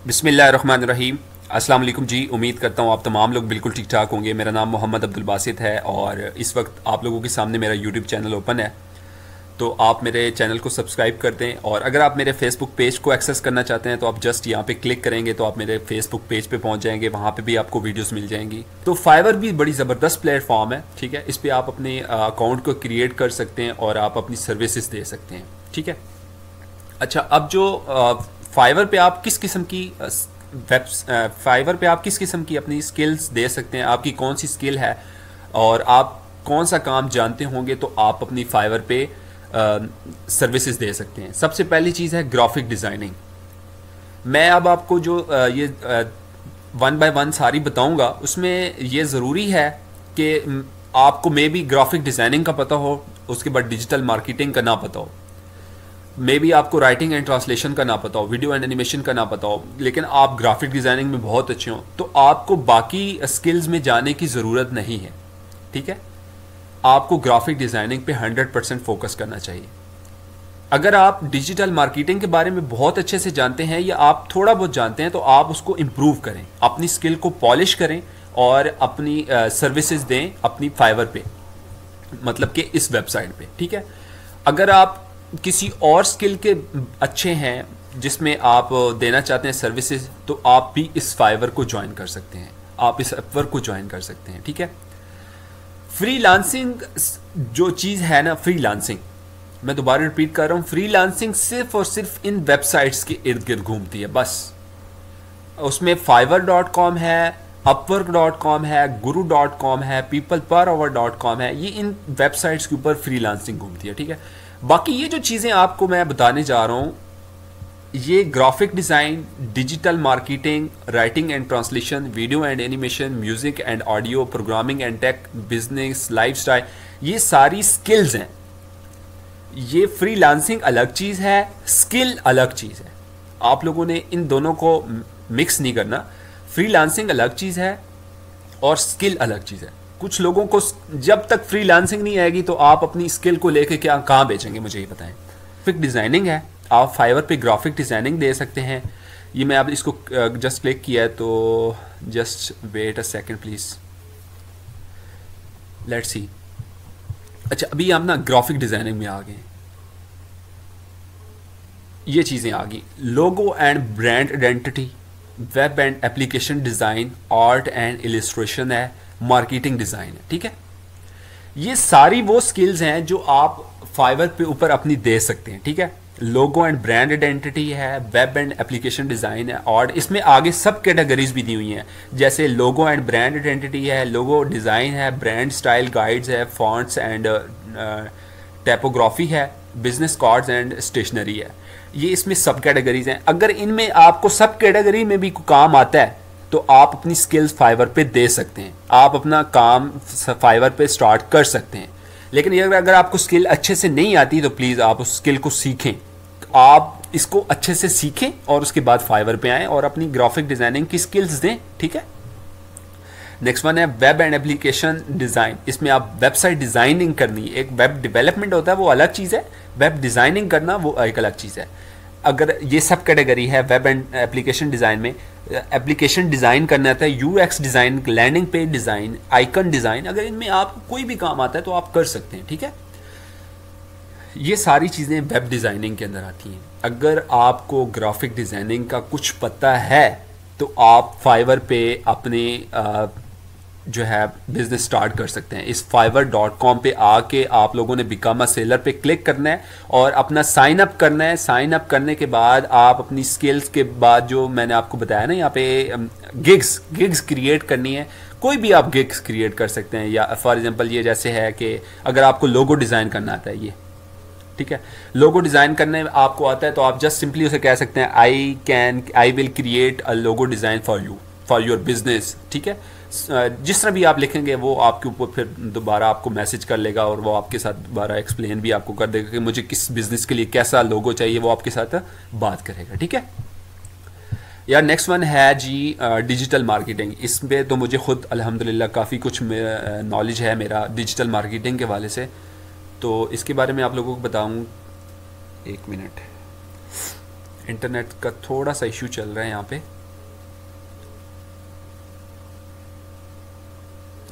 बिस्मिल्लाहिर्रहमानिर्रहीम। अस्सलाम वालेकुम जी। उम्मीद करता हूँ आप तमाम लोग बिल्कुल ठीक ठाक होंगे। मेरा नाम मोहम्मद अब्दुल बासित है और इस वक्त आप लोगों के सामने मेरा यूट्यूब चैनल ओपन है, तो आप मेरे चैनल को सब्सक्राइब कर दें। और अगर आप मेरे फेसबुक पेज को एक्सेस करना चाहते हैं तो आप जस्ट यहाँ पे क्लिक करेंगे तो आप मेरे फेसबुक पेज पे पहुँच जाएंगे, वहाँ पे भी आपको वीडियोस मिल जाएंगी। तो फाइवर भी बड़ी ज़बरदस्त प्लेटफॉर्म है, ठीक है। इस पर आप अपने अकाउंट को क्रिएट कर सकते हैं और आप अपनी सर्विसेज दे सकते हैं, ठीक है। अच्छा, अब जो फाइवर पे आप किस किस्म की फाइवर पे आप किस किस्म की अपनी स्किल्स दे सकते हैं, आपकी कौन सी स्किल है और आप कौन सा काम जानते होंगे, तो आप अपनी फाइवर पे सर्विसेज दे सकते हैं। सबसे पहली चीज़ है ग्राफिक डिज़ाइनिंग। मैं अब आपको जो ये वन बाय वन सारी बताऊंगा, उसमें ये ज़रूरी है कि आपको मे बी ग्राफिक डिज़ाइनिंग का पता हो, उसके बाद डिजिटल मार्केटिंग का ना पता हो, मे बी आपको राइटिंग एंड ट्रांसलेशन का ना पता हो, वीडियो एंड एनिमेशन का ना पता हो, लेकिन आप ग्राफिक डिज़ाइनिंग में बहुत अच्छे हो, तो आपको बाकी स्किल्स में जाने की ज़रूरत नहीं है, ठीक है। आपको ग्राफिक डिज़ाइनिंग पे 100% फोकस करना चाहिए। अगर आप डिजिटल मार्केटिंग के बारे में बहुत अच्छे से जानते हैं या आप थोड़ा बहुत जानते हैं, तो आप उसको इम्प्रूव करें, अपनी स्किल को पॉलिश करें और अपनी सर्विसेज दें अपनी फाइवर पे, मतलब कि इस वेबसाइट पे, ठीक है। अगर आप किसी और स्किल के अच्छे हैं जिसमें आप देना चाहते हैं सर्विसेज, तो आप भी इस फाइवर को ज्वाइन कर सकते हैं, आप इस अपवर्क को ज्वाइन कर सकते हैं, ठीक है। फ्रीलांसिंग जो चीज़ है ना, फ्रीलांसिंग, मैं दोबारा रिपीट कर रहा हूँ, फ्रीलांसिंग सिर्फ और सिर्फ इन वेबसाइट्स के इर्द गिर्द घूमती है बस। उसमें fiverr.com है, upwork.com है, guru.com है, peopleperover.com है, ये इन वेबसाइट्स के ऊपर फ्रीलांसिंग घूमती है, ठीक है। बाकी ये जो चीज़ें आपको मैं बताने जा रहा हूँ, ये graphic design, digital marketing, writing and translation, video and animation, music and audio, programming and tech, business, lifestyle, ये सारी स्किल्स हैं। ये फ्रीलांसिंग अलग चीज़ है, स्किल अलग चीज़ है। आप लोगों ने इन दोनों को मिक्स नहीं करना। फ्रीलांसिंग अलग चीज़ है और स्किल अलग चीज़ है। कुछ लोगों को जब तक फ्रीलांसिंग नहीं आएगी तो आप अपनी स्किल को लेके क्या कहाँ बेचेंगे, मुझे ये बताएं। ग्राफिक डिज़ाइनिंग है, आप फाइवर पे ग्राफिक डिज़ाइनिंग दे सकते हैं। ये मैं अब इसको जस्ट क्लिक किया है, तो just wait a second please, let's see. अच्छा, अभी हम ना ग्राफिक डिज़ाइनिंग में आ गए, ये चीज़ें आ गई। Logo and brand identity, web and application design, art and illustration है, मार्केटिंग डिज़ाइन है, ठीक है। ये सारी वो स्किल्स हैं जो आप फाइवर पे ऊपर अपनी दे सकते हैं, ठीक है। लोगो एंड ब्रांड आइडेंटिटी है, वेब एंड एप्लीकेशन डिज़ाइन है, और इसमें आगे सब कैटेगरीज भी दी हुई हैं, जैसे लोगो एंड ब्रांड आइडेंटिटी है, लोगो डिज़ाइन है, ब्रांड स्टाइल गाइड्स है, फॉन्ट्स एंड टाइपोग्राफी है, बिजनेस कार्ड्स एंड स्टेशनरी है। ये इसमें सब कैटेगरीज हैं। अगर इनमें आपको सब कैटेगरी में भी काम आता है तो आप अपनी स्किल्स फाइवर पे दे सकते हैं, आप अपना काम फाइवर पे स्टार्ट कर सकते हैं। लेकिन अगर आपको स्किल अच्छे से नहीं आती तो प्लीज़ आप उस स्किल को सीखें, आप इसको अच्छे से सीखें और उसके बाद फाइवर पे आएँ और अपनी ग्राफिक डिज़ाइनिंग की स्किल्स दें, ठीक है। नेक्स्ट वन है वेब एंड एप्लीकेशन डिज़ाइन। इसमें आप वेबसाइट डिज़ाइनिंग करनी, एक वेब डेवलपमेंट होता है वो अलग चीज़ है, वेब डिज़ाइनिंग करना वो एक अलग चीज़ है। अगर ये सब कैटेगरी है वेब एंड एप्लीकेशन डिज़ाइन में, एप्लीकेशन डिज़ाइन करना आता है, UX design, landing page design, icon design, अगर इनमें आपको कोई भी काम आता है तो आप कर सकते हैं, ठीक है। ये सारी चीज़ें वेब डिज़ाइनिंग के अंदर आती हैं। अगर आपको ग्राफिक डिज़ाइनिंग का कुछ पता है तो आप फाइवर पे अपने जो है बिजनेस स्टार्ट कर सकते हैं। इस fiverr.com पे आके आप लोगों ने बिकम अ सेलर पे क्लिक करना है और अपना साइन अप करना है। साइन अप करने के बाद आप अपनी स्किल्स के बाद जो मैंने आपको बताया ना, यहाँ पे गिग्स क्रिएट करनी है। कोई भी आप गिग्स क्रिएट कर सकते हैं, या फॉर एग्जांपल ये जैसे है कि अगर आपको लोगो डिज़ाइन करना आता है, ये ठीक है, लोगो डिज़ाइन करने आपको आता है तो आप जस्ट सिंपली उसे कह सकते हैं I will create a logo design for you for your business, ठीक है। जिस तरह भी आप लिखेंगे वो आपके ऊपर फिर दोबारा आपको मैसेज कर लेगा और वो आपके साथ दोबारा एक्सप्लेन भी आपको कर देगा कि मुझे किस बिजनेस के लिए कैसा लोगो चाहिए, वो आपके साथ बात करेगा, ठीक है। यार नेक्स्ट वन है जी डिजिटल मार्केटिंग। इस पे तो मुझे खुद अल्हम्दुलिल्लाह काफ़ी कुछ नॉलेज है मेरा डिजिटल मार्केटिंग के वाले से, तो इसके बारे में आप लोगों को बताऊँ। एक मिनट, इंटरनेट का थोड़ा सा इशू चल रहा है यहाँ पे।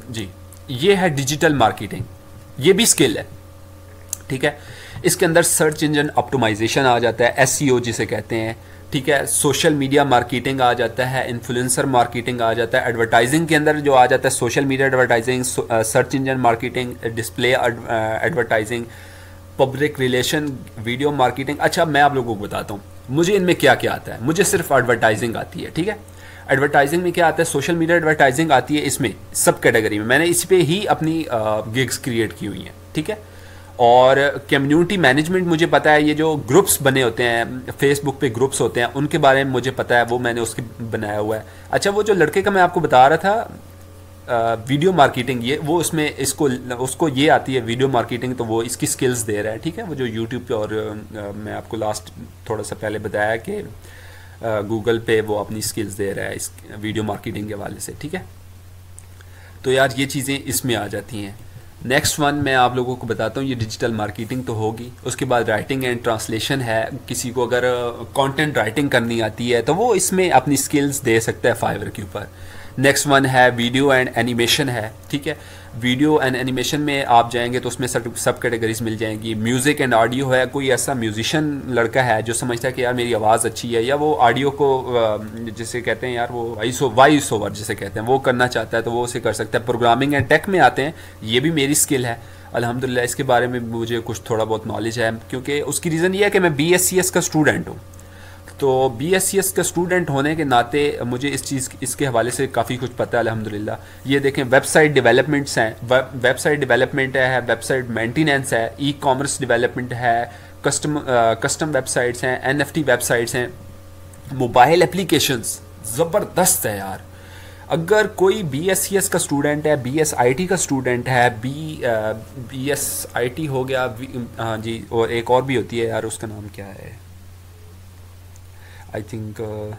जी, ये है डिजिटल मार्केटिंग, ये भी स्किल है, ठीक है। इसके अंदर सर्च इंजन ऑप्टिमाइजेशन आ जाता है, एसईओ जिसे कहते हैं, ठीक है। सोशल मीडिया मार्केटिंग आ जाता है, इन्फ्लुएंसर मार्केटिंग आ जाता है, एडवर्टाइजिंग के अंदर जो आ जाता है social media advertising, search engine marketing, display advertising, public relation, video marketing. अच्छा, मैं आप लोगों को बताता हूँ मुझे इनमें क्या क्या आता है। मुझे सिर्फ एडवर्टाइजिंग आती है, ठीक है। एडवर्टाइजिंग में क्या आता है, सोशल मीडिया एडवर्टाइजिंग आती है, इसमें सब कैटेगरी में मैंने इस पे ही अपनी गिग्स क्रिएट की हुई हैं, ठीक है। और कम्युनिटी मैनेजमेंट मुझे पता है, ये जो ग्रुप्स बने होते हैं फेसबुक पे, ग्रुप्स होते हैं, उनके बारे में मुझे पता है, वो मैंने उसके बनाया हुआ है। अच्छा, वो जो लड़के का मैं आपको बता रहा था वीडियो मार्केटिंग, ये वो उसमें इसको उसको ये आती है वीडियो मार्केटिंग, तो वो इसकी स्किल्स दे रहा है, ठीक है। वो जो यूट्यूब पे और मैं आपको लास्ट थोड़ा सा पहले बताया कि गूगल पे वो अपनी स्किल्स दे रहा है इस वीडियो मार्केटिंग के हवाले से, ठीक है। तो यार ये चीज़ें इसमें आ जाती हैं। नेक्स्ट वन मैं आप लोगों को बताता हूँ, ये डिजिटल मार्केटिंग तो होगी, उसके बाद राइटिंग एंड ट्रांसलेशन है। किसी को अगर कंटेंट राइटिंग करनी आती है तो वो इसमें अपनी स्किल्स दे सकता है फाइवर के ऊपर। नेक्स्ट वन है वीडियो एंड एनिमेशन है, ठीक है। वीडियो एंड एनिमेशन में आप जाएंगे तो उसमें सब कैटेगरीज मिल जाएंगी। म्यूज़िक एंड ऑडियो है, कोई ऐसा म्यूजिशियन लड़का है जो समझता है कि यार मेरी आवाज़ अच्छी है, या वो ऑडियो को जिसे कहते हैं यार वो वॉइस ओवर जिसे कहते हैं वो करना चाहता है तो वो उसे कर सकता है। प्रोग्रामिंग एंड टेक में आते हैं, ये भी मेरी स्किल है अल्हम्दुलिल्लाह। इसके बारे में मुझे कुछ थोड़ा बहुत नॉलेज है, क्योंकि उसकी रीज़न ये है कि मैं BScs का स्टूडेंट हूँ। तो BScs का स्टूडेंट होने के नाते मुझे इसके हवाले से काफ़ी कुछ पता है अल्हम्दुलिल्लाह। ये देखें, वेबसाइट डेवलपमेंट्स हैं, वेबसाइट डेवलपमेंट है, वेबसाइट मेंटेनेंस है, ई कॉमर्स डेवलपमेंट है, कस्टम वेबसाइट्स हैं, NFT वेबसाइट्स हैं, मोबाइल एप्लीकेशंस ज़बरदस्त है यार। अगर कोई BScs का स्टूडेंट है, BSIT का स्टूडेंट है, BSIT हो गया, हाँ जी, और एक और भी होती है यार, उसका नाम क्या है, I think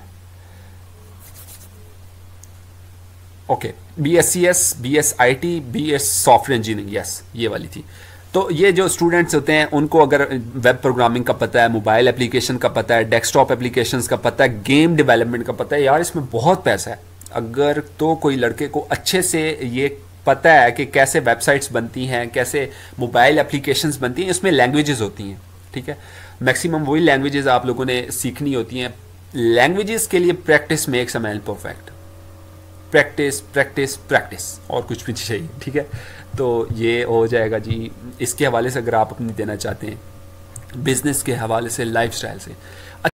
okay, BScs, BSIT, BS software engineering, yes ये वाली थी। तो ये जो स्टूडेंट्स होते हैं उनको अगर वेब प्रोग्रामिंग का पता है, मोबाइल एप्लीकेशन का पता है, डेस्कटॉप एप्लीकेशंस का पता है, गेम डेवलपमेंट का पता है, यार इसमें बहुत पैसा है। अगर तो कोई लड़के को अच्छे से ये पता है कि कैसे वेबसाइट्स बनती हैं, कैसे मोबाइल एप्लीकेशंस बनती हैं, इसमें लैंग्वेजेस होती हैं, ठीक है। मैक्सिमम वही लैंग्वेजेस आप लोगों ने सीखनी होती हैं। लैंग्वेजेस के लिए practice makes a man perfect, practice practice practice, और कुछ भी चाहिए, ठीक है। तो ये हो जाएगा जी। इसके हवाले से अगर आप अपनी देना चाहते हैं बिजनेस के हवाले से, लाइफस्टाइल से।